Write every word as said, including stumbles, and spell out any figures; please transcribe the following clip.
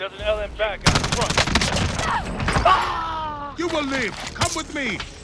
There's an L M back out front. You will live! Come with me!